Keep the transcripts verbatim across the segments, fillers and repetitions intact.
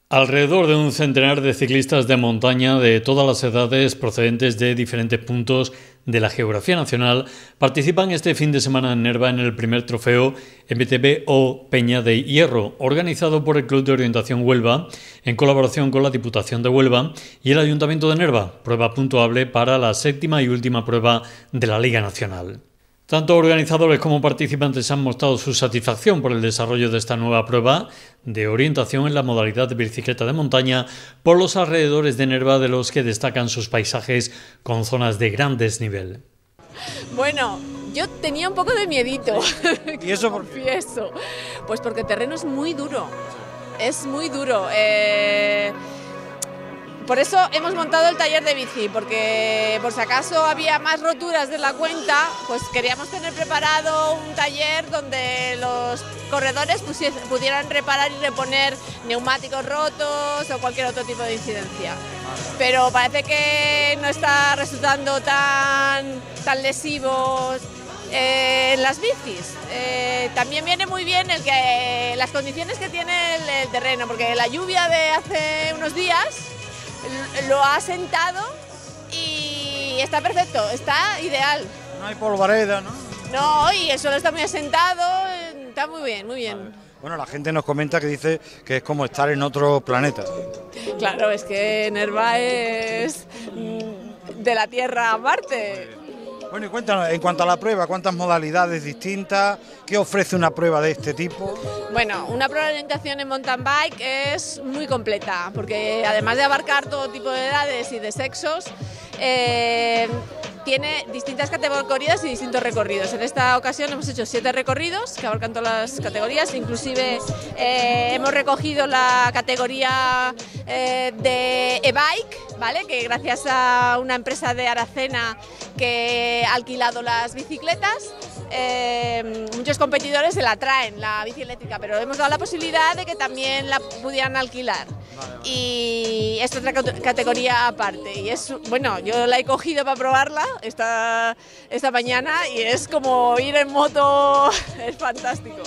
Alrededor de un centenar de ciclistas de montaña de todas las edades procedentes de diferentes puntos de la geografía nacional participan este fin de semana en Nerva en el primer trofeo M T B o Peña de Hierro, organizado por el Club de Orientación Huelva en colaboración con la Diputación de Huelva y el Ayuntamiento de Nerva, prueba puntuable para la séptima y última prueba de la Liga Nacional. Tanto organizadores como participantes han mostrado su satisfacción por el desarrollo de esta nueva prueba de orientación en la modalidad de bicicleta de montaña por los alrededores de Nerva, de los que destacan sus paisajes con zonas de gran desnivel. Bueno, yo tenía un poco de miedito. ¿Y eso por qué? Confieso. Pues porque el terreno es muy duro, es muy duro. Eh... Por eso hemos montado el taller de bici, porque por si acaso había más roturas de la cuenta, pues queríamos tener preparado un taller donde los corredores pudieran reparar y reponer neumáticos rotos o cualquier otro tipo de incidencia. Pero parece que no está resultando tan, tan lesivo eh, en las bicis. Eh, también viene muy bien el que, las condiciones que tiene el, el terreno, porque la lluvia de hace unos días lo ha sentado y está perfecto, está ideal. No hay polvareda, ¿no? No, y el suelo está muy asentado, está muy bien, muy bien. Vale. Bueno, la gente nos comenta que dice que es como estar en otro planeta. Claro, es que Nerva es de la Tierra a Marte. Bueno, y cuéntanos, en cuanto a la prueba, ¿cuántas modalidades distintas? ¿Qué ofrece una prueba de este tipo? Bueno, una prueba de orientación en mountain bike es muy completa, porque además de abarcar todo tipo de edades y de sexos, eh, tiene distintas categorías y distintos recorridos. En esta ocasión hemos hecho siete recorridos que abarcan todas las categorías, inclusive eh, hemos recogido la categoría eh, de e-bike, ¿vale? Que gracias a una empresa de Aracena que ha alquilado las bicicletas, eh, muchos competidores se la traen, la bici eléctrica, pero hemos dado la posibilidad de que también la pudieran alquilar. Vale, vale. Y es otra categoría aparte, y es, bueno, yo la he cogido para probarla esta, esta mañana y es como ir en moto, es fantástico.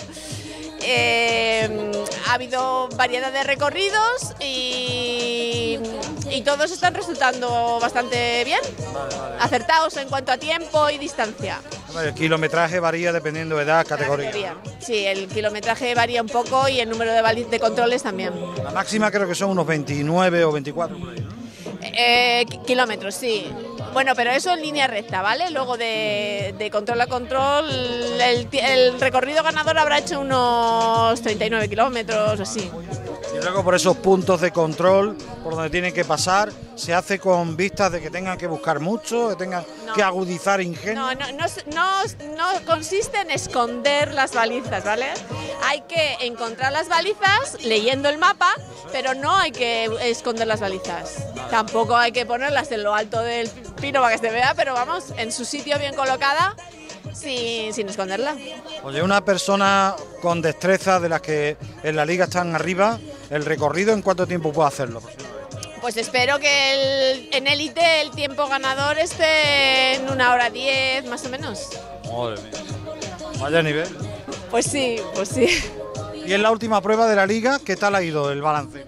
Eh, ha habido variedad de recorridos y, y todos están resultando bastante bien, vale, vale. Acertados en cuanto a tiempo y distancia. El kilometraje varía dependiendo de edad, categoría. categoría. Sí, el kilometraje varía un poco y el número de, de controles también. La máxima creo que son unos veintinueve o veinticuatro por ahí, ¿no? Eh, kilómetros, sí. Bueno, pero eso en línea recta, ¿vale? Luego de, de control a control, el, el recorrido ganador habrá hecho unos treinta y nueve kilómetros o así. Y luego por esos puntos de control, por donde tienen que pasar, se hace con vistas de que tengan que buscar mucho, que tengan no. que agudizar ingenio. No, no, no, no, no consiste en esconder las balizas, ¿vale? Hay que encontrar las balizas leyendo el mapa, pero no hay que esconder las balizas. Tampoco hay que ponerlas en lo alto del pino para que se vea, pero vamos, en su sitio bien colocada, sin, sin esconderla. Oye, una persona con destreza de las que en la liga están arriba, ¿el recorrido en cuánto tiempo puede hacerlo? Pues espero que el, en élite el tiempo ganador esté en una hora diez, más o menos. Madre mía. Vaya nivel. Pues sí, pues sí. Y en la última prueba de la liga, ¿qué tal ha ido el balance?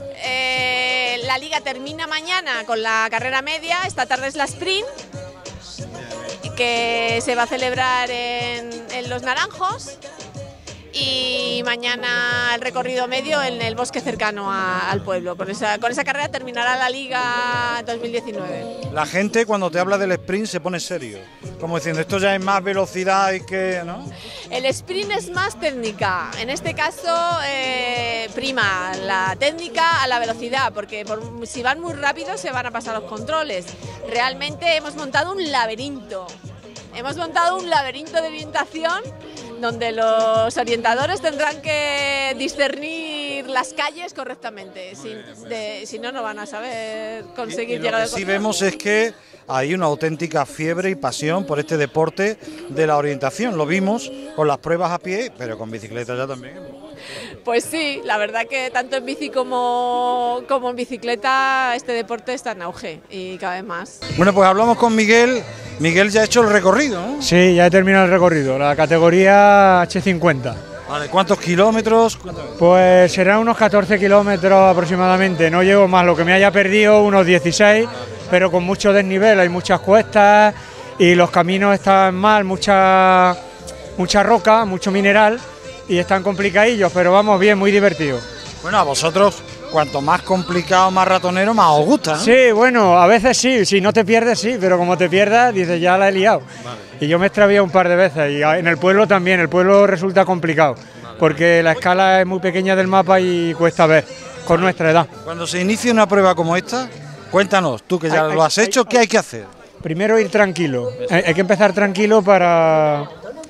Eh, la liga termina mañana con la carrera media, esta tarde es la sprint, que se va a celebrar en, en Los Naranjos, y mañana el recorrido medio en el bosque cercano a, al pueblo. Con esa, con esa carrera terminará la Liga dos mil diecinueve. La gente cuando te habla del sprint se pone serio, como diciendo esto ya es más velocidad y que, ¿no? El sprint es más técnica, en este caso eh, prima la técnica a la velocidad, porque por, si van muy rápido se van a pasar los controles. Realmente hemos montado un laberinto, hemos montado un laberinto de orientación donde los orientadores tendrán que discernir las calles correctamente, si, de, si no, no van a saber conseguir y, y llegar al control. Lo que sí vemos es que hay una auténtica fiebre y pasión por este deporte de la orientación. Lo vimos con las pruebas a pie, pero con bicicleta ya también. Pues sí, la verdad que tanto en bici como, como en bicicleta este deporte está en auge y cada vez más. Bueno, pues hablamos con Miguel. Miguel ya ha hecho el recorrido, ¿no? Sí, ya he terminado el recorrido, la categoría H cincuenta. Vale, ¿cuántos kilómetros? Pues serán unos catorce kilómetros aproximadamente, no llevo más, lo que me haya perdido unos dieciséis, pero con mucho desnivel, hay muchas cuestas y los caminos están mal, mucha, mucha roca, mucho mineral y están complicadillos, pero vamos bien, muy divertido. Bueno, a vosotros, cuanto más complicado, más ratonero, más os gusta, ¿no? Sí, bueno, a veces sí, si no te pierdes sí, pero como te pierdas, dices ya la he liado. Vale. Y yo me he extraviado un par de veces y en el pueblo también, el pueblo resulta complicado, vale, porque la escala es muy pequeña del mapa y cuesta ver, con vale. nuestra edad. Cuando se inicia una prueba como esta, cuéntanos, tú que ya hay, lo has hay, hecho, hay, ¿qué hay que hacer? Primero ir tranquilo, hay, hay que empezar tranquilo para,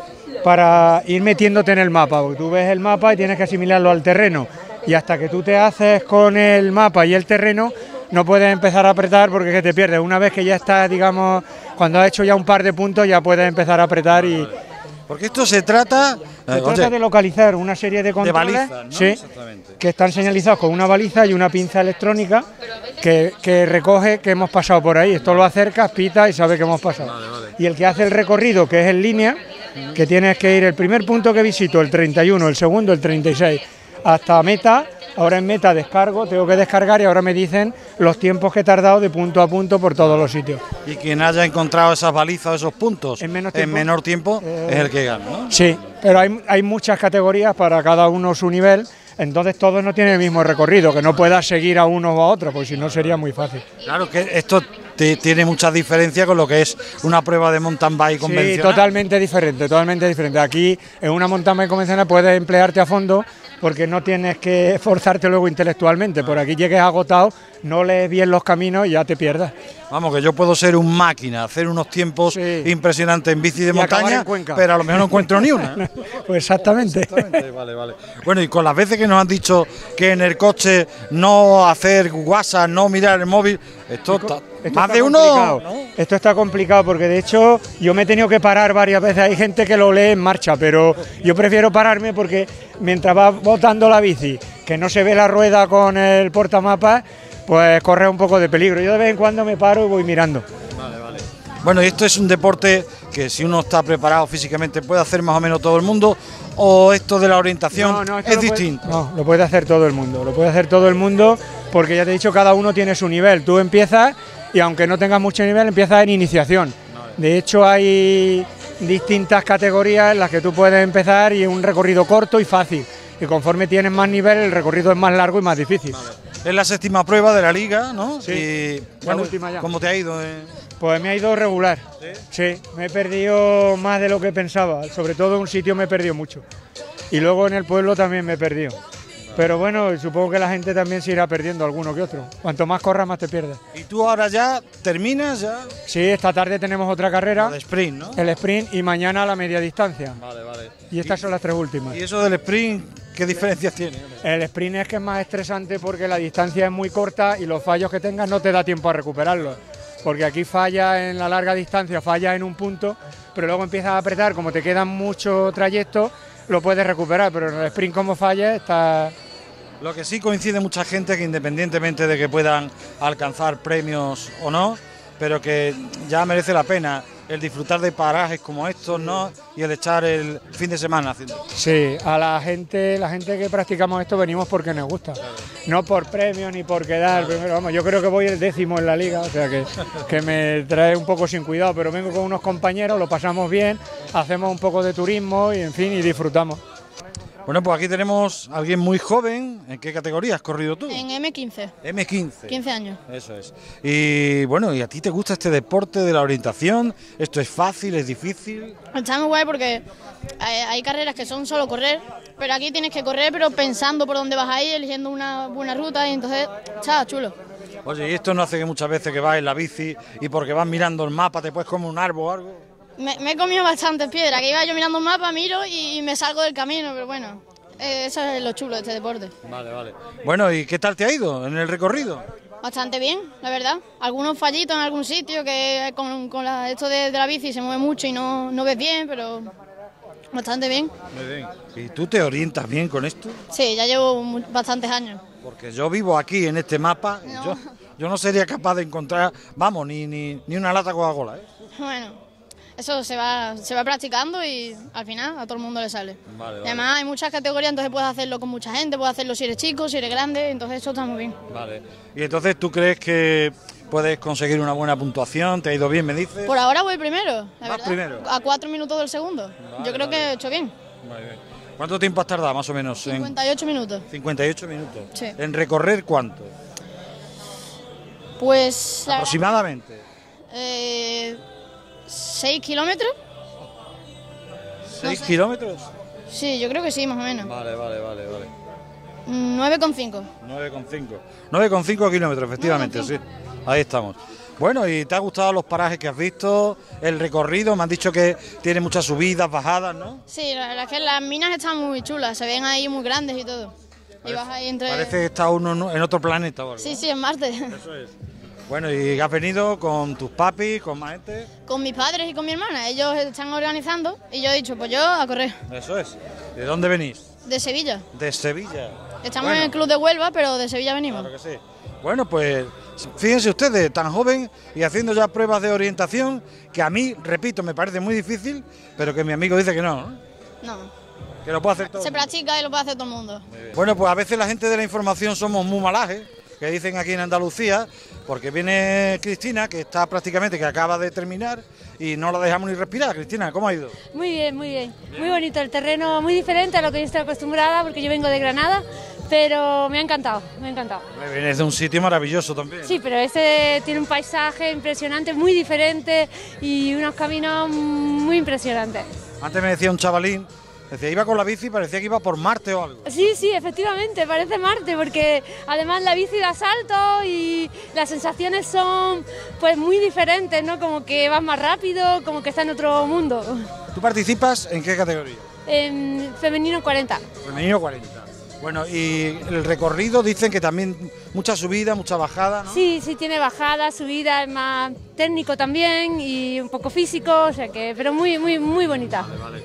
para ir metiéndote en el mapa, porque tú ves el mapa y tienes que asimilarlo al terreno. Y hasta que tú te haces con el mapa y el terreno, no puedes empezar a apretar porque es que te pierdes. Una vez que ya estás, digamos, cuando has hecho ya un par de puntos, ya puedes empezar a apretar y... Porque esto se trata... Se eh, trata oye, de localizar una serie de controles, de balizas, ¿no? Sí, que están señalizados con una baliza y una pinza electrónica que, que recoge que hemos pasado por ahí. Esto lo acercas, pita y sabe que hemos pasado. Vale, vale. Y el que hace el recorrido, que es en línea, que tienes que ir el primer punto que visito, el treinta y uno, el segundo, el treinta y seis... hasta meta, ahora en meta descargo, tengo que descargar y ahora me dicen los tiempos que he tardado de punto a punto por todos los sitios. Y quien haya encontrado esas balizas, esos puntos en, menos tiempo, en menor tiempo eh, es el que gana, ¿no? Sí, pero hay, hay muchas categorías para cada uno su nivel, entonces todos no tienen el mismo recorrido, que no puedas seguir a uno o a otro, porque si no sería muy fácil. Claro que esto te, tiene mucha diferencia con lo que es una prueba de mountain bike convencional. Sí, totalmente diferente, totalmente diferente. Aquí en una mountain bike convencional puedes emplearte a fondo, porque no tienes que esforzarte luego intelectualmente, por aquí llegues agotado, no lees bien los caminos y ya te pierdas. Vamos, que yo puedo ser un máquina, hacer unos tiempos sí. impresionantes en bici de y montaña, pero a lo mejor no encuentro ni una. Pues exactamente. exactamente. Vale, vale. Bueno, y con las veces que nos han dicho que en el coche no hacer WhatsApp, no mirar el móvil, esto está... Esto más está de uno, ¿no? Esto está complicado porque de hecho yo me he tenido que parar varias veces, hay gente que lo lee en marcha, pero yo prefiero pararme porque mientras va botando la bici, que no se ve la rueda con el portamapas, pues corre un poco de peligro. Yo de vez en cuando me paro y voy mirando. Vale, vale. Bueno, y esto es un deporte que si uno está preparado físicamente puede hacer más o menos todo el mundo, o esto de la orientación no, no, es distinto. Puede, no, lo puede hacer todo el mundo, lo puede hacer todo el mundo porque ya te he dicho, cada uno tiene su nivel. Tú empiezas y aunque no tengas mucho nivel, empiezas en iniciación. De hecho, hay distintas categorías en las que tú puedes empezar y un recorrido corto y fácil. Y conforme tienes más nivel, el recorrido es más largo y más difícil. Vale. Es la séptima prueba de la liga, ¿no? Sí, y, la bueno, última ya. ¿Cómo te ha ido? Eh? Pues me ha ido regular. ¿Sí? Sí, me he perdido más de lo que pensaba. Sobre todo en un sitio me he perdido mucho. Y luego en el pueblo también me he perdido. Pero bueno, supongo que la gente también se irá perdiendo alguno que otro. Cuanto más corras, más te pierdes. ¿Y tú ahora ya terminas? ya? Sí, esta tarde tenemos otra carrera. El sprint, ¿no? El sprint y mañana la media distancia. Vale, vale. Y estas y, son las tres últimas. ¿Y eso del sprint qué diferencias tiene? El sprint es que es más estresante porque la distancia es muy corta y los fallos que tengas no te da tiempo a recuperarlos. Porque aquí falla en la larga distancia, falla en un punto, pero luego empiezas a apretar, como te quedan mucho trayecto, lo puedes recuperar, pero en el sprint como falles está... Lo que sí coincide mucha gente que independientemente de que puedan alcanzar premios o no, pero que ya merece la pena el disfrutar de parajes como estos, ¿no? Y el echar el fin de semana haciendo. Sí, a la gente, la gente que practicamos esto venimos porque nos gusta, claro. No por premios ni por quedar. Claro. Primero, vamos, yo creo que voy el décimo en la liga, o sea que, que me trae un poco sin cuidado, pero vengo con unos compañeros, lo pasamos bien, hacemos un poco de turismo y en fin, y disfrutamos. Bueno, pues aquí tenemos a alguien muy joven. ¿En qué categoría has corrido tú? En eme quince. eme quince. quince años. Eso es. Y bueno, ¿y a ti te gusta este deporte de la orientación? ¿Esto es fácil, es difícil? Está muy guay porque hay, hay carreras que son solo correr, pero aquí tienes que correr pero pensando por dónde vas a ir, eligiendo una buena ruta y entonces está chulo. Oye, ¿y esto no hace que muchas veces que vas en la bici y porque vas mirando el mapa te puedes comer un árbol o algo? Me, me he comido bastantes piedras, que iba yo mirando un mapa, miro y me salgo del camino, pero bueno, eh, eso es lo chulo de este deporte. Vale, vale. Bueno, ¿y qué tal te ha ido en el recorrido? Bastante bien, la verdad. Algunos fallitos en algún sitio, que con, con la, esto de, de la bici se mueve mucho y no, no ves bien, pero bastante bien. Muy bien. ¿Y tú te orientas bien con esto? Sí, ya llevo bastantes años. Porque yo vivo aquí en este mapa, no. Yo, yo no sería capaz de encontrar, vamos, ni, ni, ni una lata Coca-Cola, ¿eh? Bueno... Eso se va, se va practicando y al final a todo el mundo le sale. Vale, vale. Además hay muchas categorías, entonces puedes hacerlo con mucha gente, puedes hacerlo si eres chico, si eres grande, entonces eso está muy bien. Vale. Y entonces, ¿tú crees que puedes conseguir una buena puntuación? ¿Te ha ido bien, me dices? Por ahora voy primero, la ¿Vas verdad. primero? A cuatro minutos del segundo. Vale, Yo creo vale. que he hecho bien. Muy bien. ¿Cuánto tiempo has tardado, más o menos? En cincuenta y ocho minutos. cincuenta y ocho minutos. Sí. ¿En recorrer cuánto? Pues... la verdad, Aproximadamente. eh, ¿seis kilómetros? ¿Seis sé. kilómetros? Sí, yo creo que sí, más o menos. Vale, vale, vale, vale. nueve coma cinco. nueve coma cinco. nueve coma cinco kilómetros, efectivamente, sí. nueve coma Ahí estamos. Bueno, ¿y te ha gustado los parajes que has visto? El recorrido, me han dicho que tiene muchas subidas, bajadas, ¿no? Sí, la verdad es que las minas están muy chulas, se ven ahí muy grandes y todo. Y vas ahí entre... Parece que está uno en otro planeta o algo. Sí, sí, en Marte. Eso es. Bueno, ¿y has venido con tus papis, con más gente? Con mis padres y con mi hermana, ellos están organizando y yo he dicho, pues yo a correr. Eso es. ¿De dónde venís? De Sevilla. De Sevilla. Estamos Bueno, en el club de Huelva, pero de Sevilla venimos. Claro que sí. Bueno, pues fíjense ustedes, tan joven y haciendo ya pruebas de orientación, que a mí, repito, me parece muy difícil, pero que mi amigo dice que no, ¿no? No, Que lo puede hacer todo. se el mundo. practica y lo puede hacer todo el mundo. Bueno, pues a veces la gente de la información somos muy malajes, que dicen aquí en Andalucía, porque viene Cristina, que está prácticamente, que acaba de terminar, y no la dejamos ni respirar. Cristina, ¿cómo ha ido? Muy bien, muy bien. Muy bonito el terreno, muy diferente a lo que yo estoy acostumbrada, porque yo vengo de Granada, pero me ha encantado, me ha encantado. Vienes de un sitio maravilloso también. Sí, pero este tiene un paisaje impresionante, muy diferente y unos caminos muy impresionantes. Antes me decía un chavalín, decía, iba con la bici y parecía que iba por Marte o algo. Sí, sí, efectivamente, parece Marte, porque además la bici da salto y las sensaciones son pues muy diferentes, ¿no? Como que vas más rápido, como que está en otro mundo. ¿Tú participas en qué categoría? En femenino cuarenta. Femenino cuarenta. Bueno, y el recorrido dicen que también mucha subida, mucha bajada, ¿no? Sí, sí, tiene bajada, subida, es más técnico también y un poco físico, o sea que, pero muy, muy, muy bonita.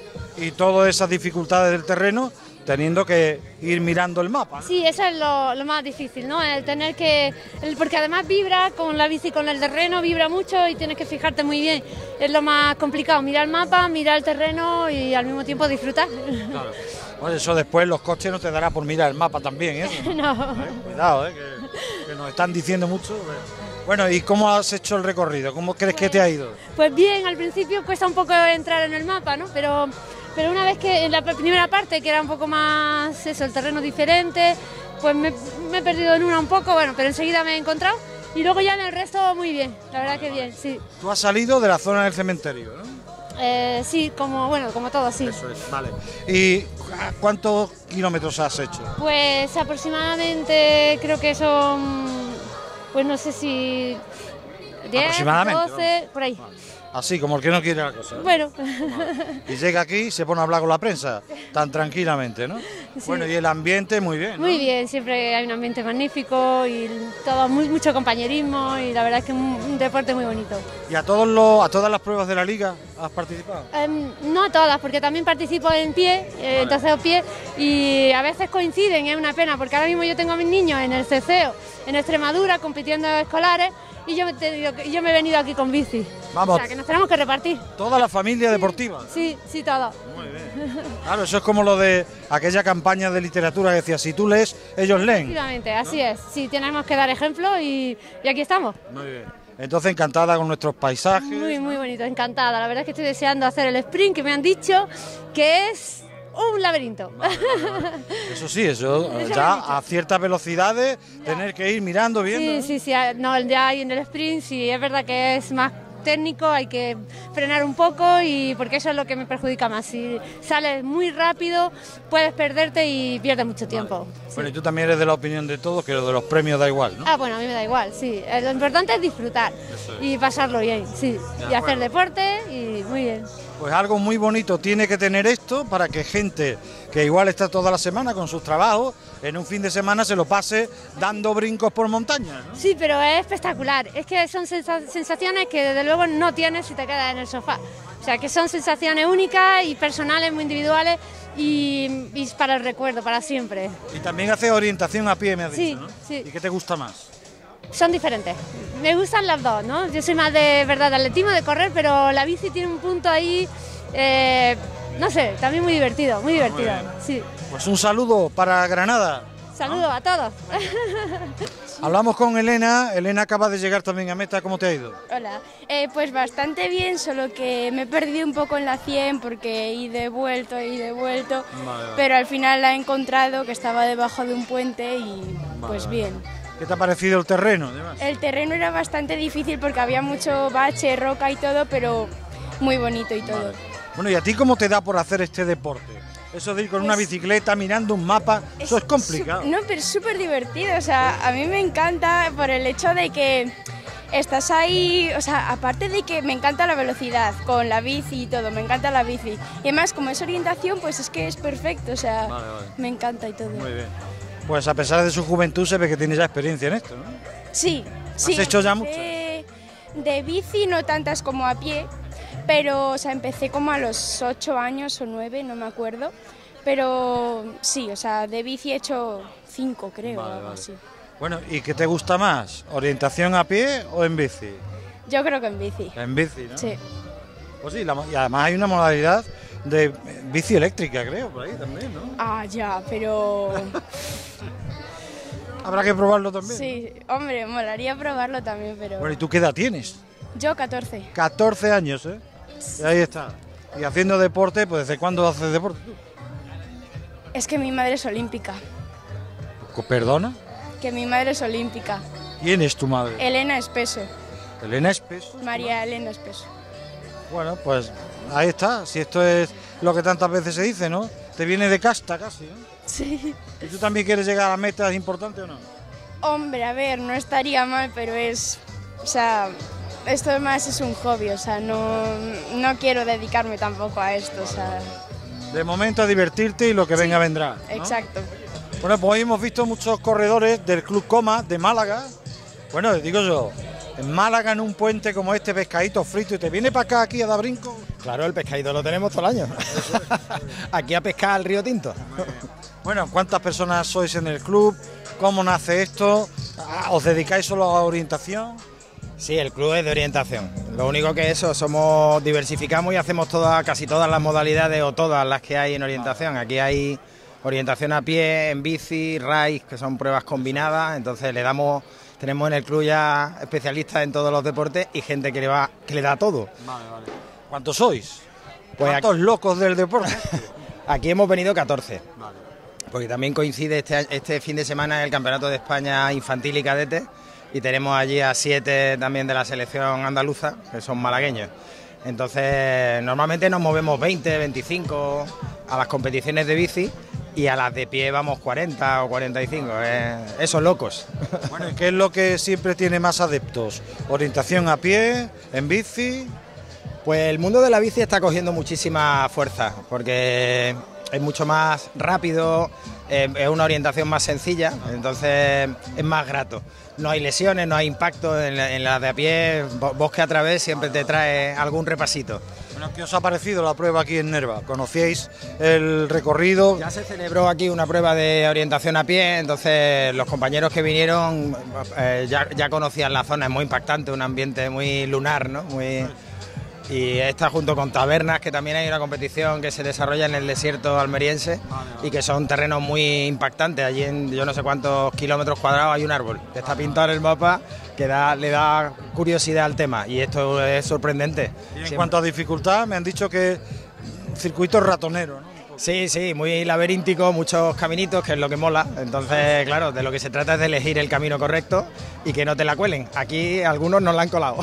Y todas esas dificultades del terreno teniendo que ir mirando el mapa, ¿no? Sí, eso es lo, lo más difícil, ¿no? El tener que, el, porque además vibra con la bici, con el terreno, vibra mucho y tienes que fijarte muy bien. Es lo más complicado, mirar el mapa, mirar el terreno y al mismo tiempo disfrutar. Claro. Oye, eso después los coches no te dará por mirar el mapa también, ¿eh? No. ¿Eh? Cuidado, ¿eh? Que, que nos están diciendo mucho. Bueno, ¿y cómo has hecho el recorrido? ¿Cómo crees que te ha ido? Pues bien, al principio cuesta un poco entrar en el mapa, ¿no? Pero, pero una vez que en la primera parte, que era un poco más eso, el terreno diferente, pues me, me he perdido en una un poco, bueno, pero enseguida me he encontrado. Y luego ya en el resto muy bien, la verdad que bien, sí. Tú has salido de la zona del cementerio, ¿no? Eh, sí, como bueno, como todo, sí. Eso es, vale. ¿Y cuántos kilómetros has hecho? Pues aproximadamente creo que son, pues no sé si diez, Aproximadamente, doce, vamos. por ahí. Así, como el que no quiere la cosa, ¿no? Bueno, Y llega aquí y se pone a hablar con la prensa, tan tranquilamente, ¿no? Bueno, y el ambiente muy bien, ¿no? muy bien, siempre hay un ambiente magnífico y todo muy, mucho compañerismo y la verdad es que es un, un deporte muy bonito. ¿Y a, todos los, a todas las pruebas de la liga has participado? Em, no a todas, porque también participo en pie, eh, en tercero pie, y a veces coinciden, es una pena, porque ahora mismo yo tengo a mis niños en el ceceo, en Extremadura, compitiendo escolares, y yo me, he tenido que- yo me he venido aquí con bici. Vamos. O sea, que nos tenemos que repartir. Toda la familia deportiva. Sí, sí, todo. Muy bien. Claro, eso es como lo de aquella campaña de literatura que decía, si tú lees, ellos leen. Efectivamente, así es. Sí, tenemos que dar ejemplo y, y aquí estamos. Muy bien. Entonces, encantada con nuestros paisajes. Muy, muy bonito, encantada. La verdad es que estoy deseando hacer el sprint, que me han dicho que es un laberinto. Eso sí, eso eh, ya a ciertas velocidades, tener que ir mirando, viendo. Sí, sí, sí, no, ya hay en el sprint, sí, es verdad que es más técnico, hay que frenar un poco y porque eso es lo que me perjudica más. Si sales muy rápido, puedes perderte y pierdes mucho tiempo. Sí. Bueno, y tú también eres de la opinión de todos que lo de los premios da igual, ¿no? Ah, bueno, a mí me da igual, sí. Eh, Lo importante es disfrutar y pasarlo bien, sí. Y hacer deporte y muy bien. Pues algo muy bonito tiene que tener esto para que gente que igual está toda la semana con sus trabajos, en un fin de semana se lo pase dando brincos por montaña, ¿no? Sí, pero es espectacular. Es que son sensa- sensaciones que desde luego no tienes si te quedas en el sofá. O sea, que son sensaciones únicas y personales, muy individuales y, y para el recuerdo, para siempre. Y también hace orientación a pie, me has Sí, dicho, ¿no? sí. ¿Y qué te gusta más? son diferentes. Me gustan las dos, ¿no? Yo soy más de verdad de atletismo, de correr, pero la bici tiene un punto ahí, eh, no sé, también muy divertido, muy divertido. Ah, muy sí. Pues un saludo para Granada. Saludos a todos. Hablamos con Elena. Elena acaba de llegar también a meta. ¿Cómo te ha ido? Hola, eh, pues bastante bien, solo que me he perdido un poco en la cien porque he ido y vuelto, he ido y vuelto, vale, vale. Pero al final la he encontrado, que estaba debajo de un puente y pues vale, bien. Vale. ¿Qué te ha parecido el terreno? Además? El terreno era bastante difícil porque había mucho bache, roca y todo, pero muy bonito y todo. Vale. Bueno, ¿y a ti cómo te da por hacer este deporte? Eso de ir con pues, una bicicleta mirando un mapa, es eso es complicado. No, pero es súper divertido, o sea, a mí me encanta por el hecho de que estás ahí, o sea, aparte de que me encanta la velocidad con la bici y todo, me encanta la bici. Y además, como es orientación, pues es que es perfecto, o sea, vale, vale. Me encanta y todo. Muy bien. Pues a pesar de su juventud se ve que tiene ya experiencia en esto, ¿no? Sí, ¿Has sí. ¿Has hecho ya mucho? De, de bici no tantas como a pie, pero o sea, empecé como a los ocho años o nueve, no me acuerdo. Pero sí, o sea, de bici he hecho cinco, creo, vale, o algo vale. así. Bueno, ¿y qué te gusta más? ¿Orientación a pie o en bici? Yo creo que en bici. En bici, ¿no? Sí. Pues sí, la, y además hay una modalidad de bici eléctrica, creo, por ahí también, ¿no? Ah, ya, pero... Habrá que probarlo también. Sí, hombre, molaría probarlo también, pero... Bueno, ¿y tú qué edad tienes? Yo catorce. catorce años, ¿eh? Y ahí está. Y haciendo deporte, pues ¿desde cuándo haces deporte tú? Es que mi madre es olímpica. ¿Perdona? Que mi madre es olímpica. ¿Quién es tu madre? Elena Espeso. ¿Elena Espeso? María Elena Espeso. Bueno, pues ahí está. Si esto es lo que tantas veces se dice, ¿no? Te viene de casta casi, ¿no? Sí. ¿Y tú también quieres llegar a metas importantes o no? Hombre, a ver, no estaría mal, pero es... O sea, esto más es un hobby, o sea, no, no quiero dedicarme tampoco a esto, o sea... De momento a divertirte y lo que venga sí, vendrá, ¿no? Exacto. Bueno, pues hoy hemos visto muchos corredores del Club Coma de Málaga. Bueno, digo yo, en Málaga en un puente como este, pescadito frito, y te viene para acá aquí a dar brinco. Claro, el pescadito lo tenemos todo el año. Aquí a pescar al río Tinto. Bueno, ¿cuántas personas sois en el club? ¿Cómo nace esto? ¿Os dedicáis solo a orientación? Sí, el club es de orientación. Lo único que eso, somos diversificamos y hacemos todas, casi todas las modalidades o todas las que hay en orientación. Aquí hay orientación a pie, en bici, race, que son pruebas combinadas. Entonces le damos, tenemos en el club ya especialistas en todos los deportes y gente que le va, que le da todo. Vale, vale. ¿Cuántos sois? Pues ¿Cuántos aquí, locos del deporte? Aquí hemos venido catorce. Vale. Porque también coincide este, este fin de semana el Campeonato de España Infantil y Cadete. Y tenemos allí a siete también de la selección andaluza, que son malagueños. Entonces, normalmente nos movemos veinte, veinticinco a las competiciones de bici y a las de pie vamos cuarenta o cuarenta y cinco. Eh, esos locos. Bueno, ¿y qué es lo que siempre tiene más adeptos? ¿Orientación a pie, en bici? Pues el mundo de la bici está cogiendo muchísima fuerza, porque es mucho más rápido, eh, es una orientación más sencilla, entonces es más grato. No hay lesiones, no hay impacto en la, en la de a pie, bosque a través siempre te trae algún repasito. Bueno, ¿qué os ha parecido la prueba aquí en Nerva? ¿Conocíais el recorrido? Ya se celebró aquí una prueba de orientación a pie, entonces los compañeros que vinieron eh, ya, ya conocían la zona, es muy impactante, un ambiente muy lunar, ¿no? Muy... Y está junto con Tabernas, que también hay una competición que se desarrolla en el desierto almeriense y que son terrenos muy impactantes. Allí en yo no sé cuántos kilómetros cuadrados hay un árbol que está pintado en el mapa que da, le da curiosidad al tema y esto es sorprendente. Y en Siempre. cuanto a dificultad, me han dicho que circuito ratonero, ¿no? Sí, sí, muy laberíntico, muchos caminitos, que es lo que mola. Entonces, claro, de lo que se trata es de elegir el camino correcto y que no te la cuelen. Aquí algunos nos la han colado.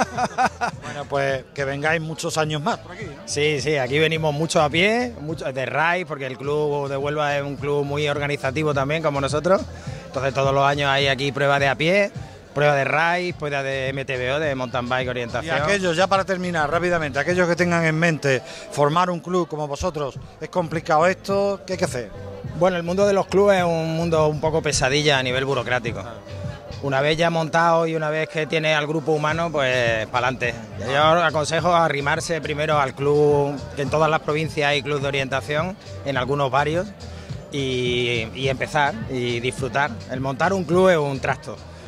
Bueno, pues que vengáis muchos años más por aquí, ¿no? Sí, sí, aquí venimos mucho a pie, mucho de raid, porque el club de Huelva es un club muy organizativo también, como nosotros. Entonces todos los años hay aquí pruebas de a pie, prueba de raid, prueba de M T B O, de mountain bike orientación. Y aquellos, ya para terminar rápidamente, aquellos que tengan en mente formar un club como vosotros, ¿es complicado esto? ¿Qué hay que hacer? Bueno, el mundo de los clubes es un mundo un poco pesadilla a nivel burocrático. Una vez ya montado y una vez que tiene al grupo humano, pues para adelante. Yo aconsejo arrimarse primero al club, que en todas las provincias hay club de orientación, en algunos varios, y, y empezar y disfrutar. El montar un club es un trasto.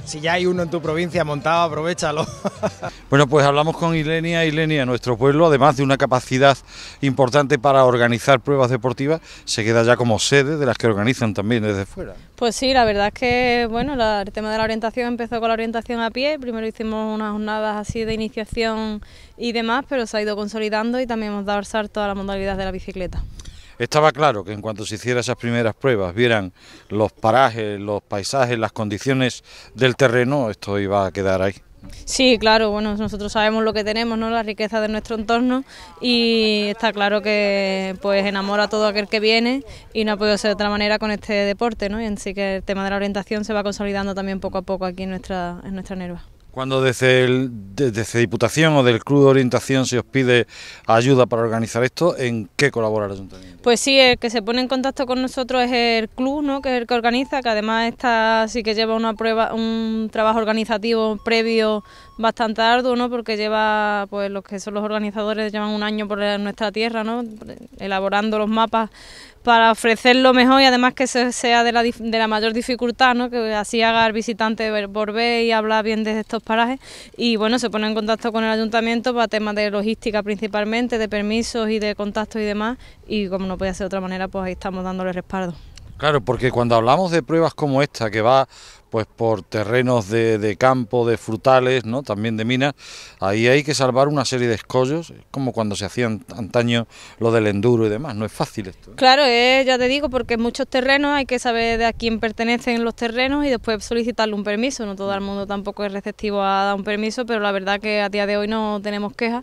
si ya hay uno en tu provincia montado, aprovéchalo. Bueno, pues hablamos con Ilenia. Ilenia, nuestro pueblo, además de una capacidad importante para organizar pruebas deportivas, se queda ya como sede de las que organizan también desde fuera. Pues sí, la verdad es que bueno, la, el tema de la orientación empezó con la orientación a pie. Primero hicimos unas jornadas así de iniciación y demás, pero se ha ido consolidando y también hemos dado el salto a la modalidad de la bicicleta. Estaba claro que en cuanto se hicieran esas primeras pruebas, vieran los parajes, los paisajes, las condiciones del terreno, esto iba a quedar ahí. Sí, claro, bueno, nosotros sabemos lo que tenemos, ¿no? La riqueza de nuestro entorno, y está claro que pues enamora a todo aquel que viene y no ha podido ser de otra manera con este deporte, ¿no? Y así que el tema de la orientación se va consolidando también poco a poco aquí en nuestra, en nuestra Nerva. Cuando desde, el, desde Diputación o del Club de Orientación se os pide ayuda para organizar esto, ¿en qué colabora el Ayuntamiento? Pues sí, el que se pone en contacto con nosotros es el club, ¿no? Que es el que organiza, que además está, sí que lleva una prueba, un trabajo organizativo previo bastante arduo, ¿no? Porque lleva, pues los que son los organizadores llevan un año por nuestra tierra, ¿no? Elaborando los mapas para ofrecer lo mejor y además que sea de la, de la mayor dificultad, ¿no? Que así haga el visitante volver y hablar bien de estos parajes. Y bueno, se pone en contacto con el ayuntamiento para temas de logística principalmente, de permisos y de contactos y demás, y como no puede ser de otra manera, pues ahí estamos dándole respaldo. Claro, porque cuando hablamos de pruebas como esta, que va pues por terrenos de, de campo, de frutales, ¿no? También de minas, ahí hay que salvar una serie de escollos, como cuando se hacían antaño lo del enduro y demás, no es fácil esto, ¿eh? Claro, eh, ya te digo, porque en muchos terrenos hay que saber de a quién pertenecen los terrenos y después solicitarle un permiso. No todo el mundo tampoco es receptivo a dar un permiso, pero la verdad que a día de hoy no tenemos quejas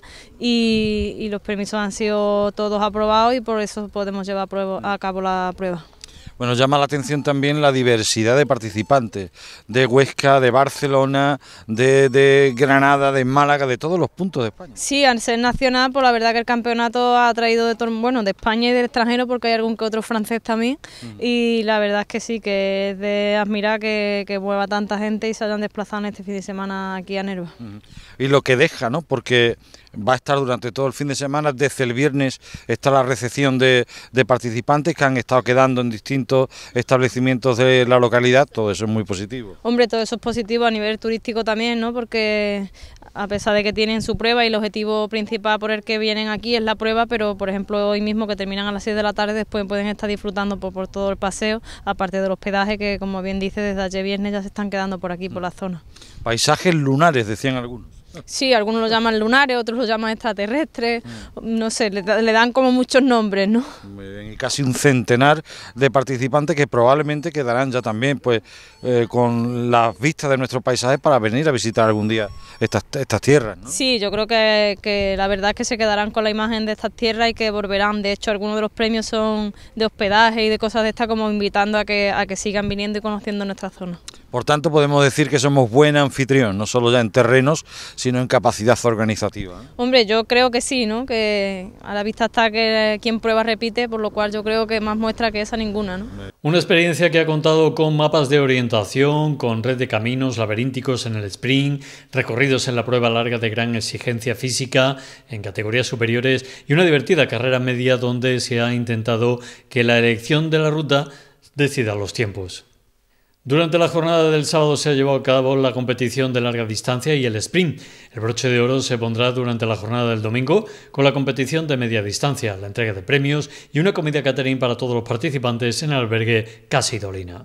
y, y los permisos han sido todos aprobados y por eso podemos llevar a, prueba, a cabo la prueba. Bueno, llama la atención también la diversidad de participantes, de Huesca, de Barcelona, de, de Granada, de Málaga, de todos los puntos de España. Sí, al ser nacional, pues la verdad que el campeonato ha traído de todo, bueno, de España y del extranjero, porque hay algún que otro francés también, uh-huh. Y la verdad es que sí, que es de admirar que, que mueva tanta gente y se hayan desplazado en este fin de semana aquí a Nerva. Uh-huh. Y lo que deja, ¿no? Porque va a estar durante todo el fin de semana, desde el viernes está la recepción de, de participantes que han estado quedando en distintos establecimientos de la localidad, todo eso es muy positivo. Hombre, todo eso es positivo a nivel turístico también, ¿no? Porque a pesar de que tienen su prueba y el objetivo principal por el que vienen aquí es la prueba, pero por ejemplo hoy mismo que terminan a las seis de la tarde, después pueden estar disfrutando por, por todo el paseo, aparte del hospedaje que, como bien dice, desde ayer viernes ya se están quedando por aquí, por la zona. Paisajes lunares, decían algunos. Sí, algunos lo llaman lunares, otros lo llaman extraterrestres, no sé, le, le dan como muchos nombres, ¿no? Muy bien, y casi un centenar de participantes que probablemente quedarán ya también pues eh, con las vistas de nuestros paisajes para venir a visitar algún día estas, estas tierras, ¿no? Sí, yo creo que, que la verdad es que se quedarán con la imagen de estas tierras y que volverán. De hecho, algunos de los premios son de hospedaje y de cosas de estas, como invitando a que, a que sigan viniendo y conociendo nuestra zona. Por tanto, podemos decir que somos buen anfitrión, no solo ya en terrenos, sino en capacidad organizativa, ¿eh? Hombre, yo creo que sí, ¿no? Que a la vista está que quien prueba repite, por lo cual yo creo que más muestra que esa ninguna, ¿no? Una experiencia que ha contado con mapas de orientación, con red de caminos laberínticos en el sprint, recorridos en la prueba larga de gran exigencia física en categorías superiores y una divertida carrera media donde se ha intentado que la elección de la ruta decida los tiempos. Durante la jornada del sábado se ha llevado a cabo la competición de larga distancia y el sprint. El broche de oro se pondrá durante la jornada del domingo con la competición de media distancia, la entrega de premios y una comida catering para todos los participantes en el albergue Casa Idolina.